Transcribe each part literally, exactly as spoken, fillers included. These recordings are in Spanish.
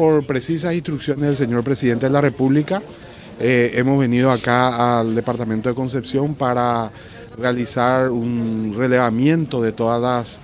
por precisas instrucciones del señor Presidente de la República, eh, hemos venido acá al Departamento de Concepción para realizar un relevamiento de todas las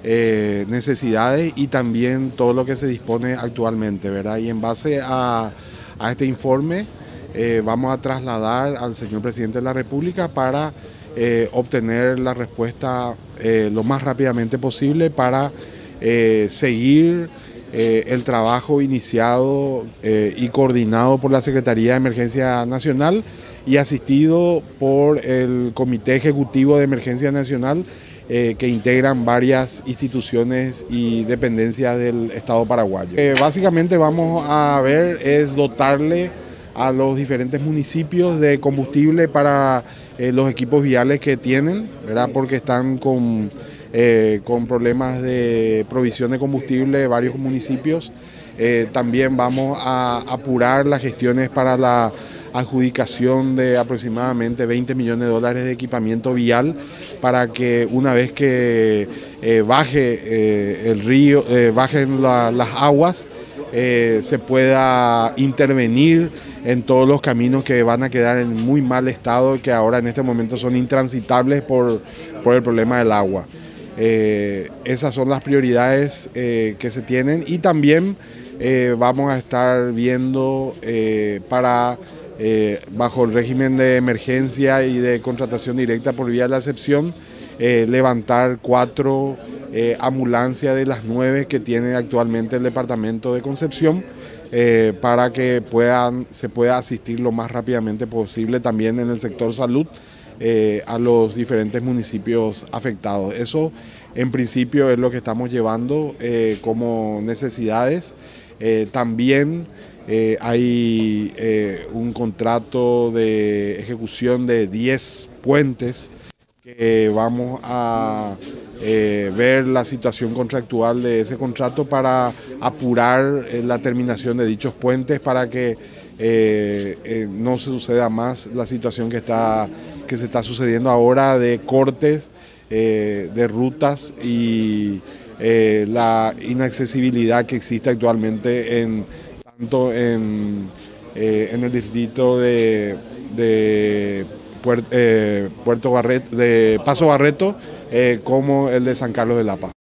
eh, necesidades y también todo lo que se dispone actualmente, ¿verdad? Y en base a, a este informe eh, vamos a trasladar al señor Presidente de la República para eh, obtener la respuesta eh, lo más rápidamente posible para eh, seguir Eh, el trabajo iniciado eh, y coordinado por la Secretaría de Emergencia Nacional y asistido por el Comité Ejecutivo de Emergencia Nacional eh, que integran varias instituciones y dependencias del Estado paraguayo. Eh, básicamente vamos a ver es dotarle a los diferentes municipios de combustible para eh, los equipos viales que tienen, ¿verdad? Porque están con... Eh, con problemas de provisión de combustible varios municipios. Eh, también vamos a apurar las gestiones para la adjudicación de aproximadamente veinte millones de dólares de equipamiento vial para que una vez que eh, baje eh, el río, eh, bajen la, las aguas, eh, se pueda intervenir en todos los caminos que van a quedar en muy mal estado, que ahora en este momento son intransitables por, por el problema del agua. Eh, esas son las prioridades eh, que se tienen y también eh, vamos a estar viendo eh, para, eh, bajo el régimen de emergencia y de contratación directa por vía de la excepción, eh, levantar cuatro eh, ambulancias de las nueve que tiene actualmente el departamento de Concepción eh, para que puedan, se pueda asistir lo más rápidamente posible también en el sector salud Eh, a los diferentes municipios afectados. Eso en principio es lo que estamos llevando eh, como necesidades. Eh, también eh, hay eh, un contrato de ejecución de diez puentes que vamos a eh, ver la situación contractual de ese contrato para apurar eh, la terminación de dichos puentes para que eh, eh, no suceda más la situación que está que se está sucediendo ahora de cortes eh, de rutas y eh, la inaccesibilidad que existe actualmente en tanto en, eh, en el distrito de, de Puerto, eh, Puerto Barreto, de Paso Barreto eh, como el de San Carlos de Lapa.